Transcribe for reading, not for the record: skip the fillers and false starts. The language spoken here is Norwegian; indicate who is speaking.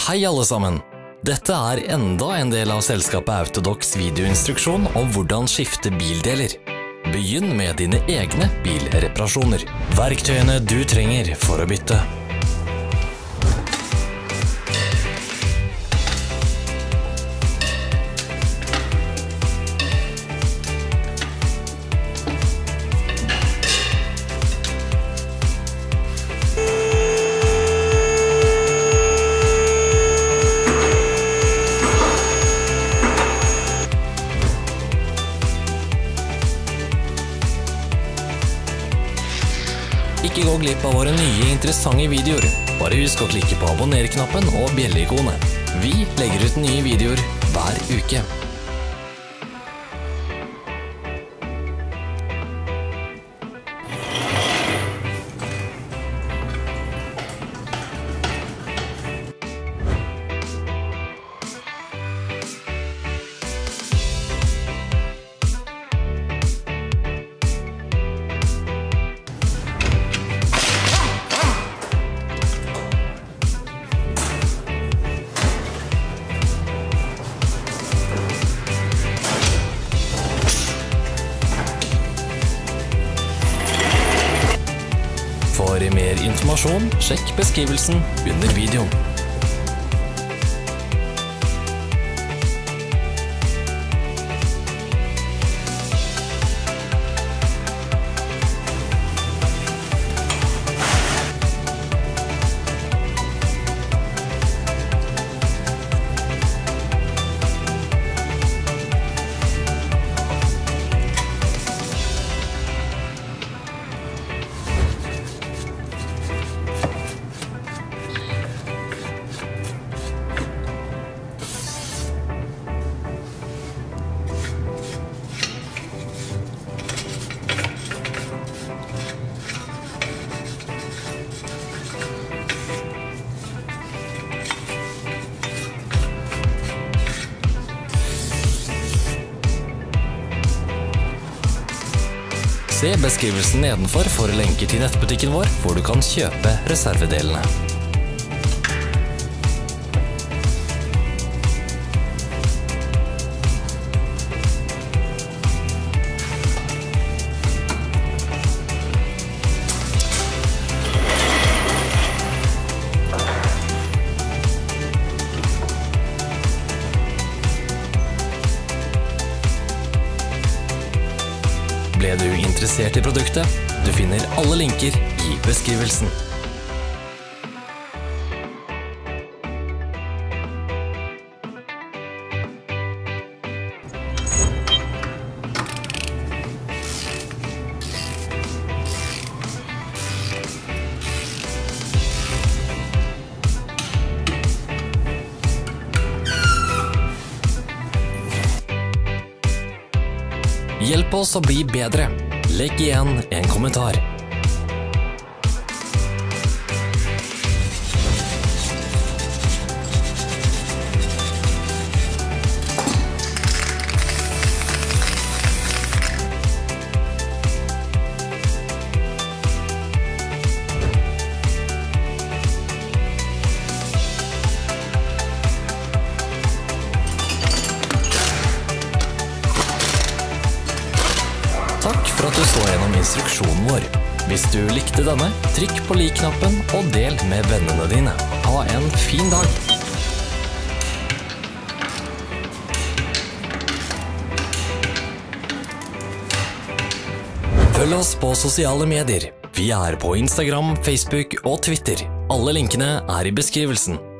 Speaker 1: Hei alle sammen! Dette er enda en del av selskapet Autodocs videoinstruksjon om hvordan skifte bildeler. Begynn med dine egne bilreparasjoner. Verktøyene du trenger for å bytte. Ikke gå glipp av våre nye interessante videoer. Bare husk å klikke på abonner-knappen og bjelle-ikonet. Vi legger ut nye videoer hver uke. For mer informasjon, sjekk beskrivelsen under videoen. Se beskrivelsen nedenfor for lenker til nettbutikken vår, hvor du kan kjøpe reservedelene. Ble du interessert i produktet? Du finner alle linker i beskrivelsen. Hjelp oss å bli bedre. Legg igjen en kommentar. Takk for at du så gjennom instruksjonen vår. Hvis du likte denne, trykk på lik-knappen og del med vennene dine. Ha en fin dag! Følg oss på sosiale medier. Vi er på Instagram, Facebook og Twitter. Alle linkene er i beskrivelsen.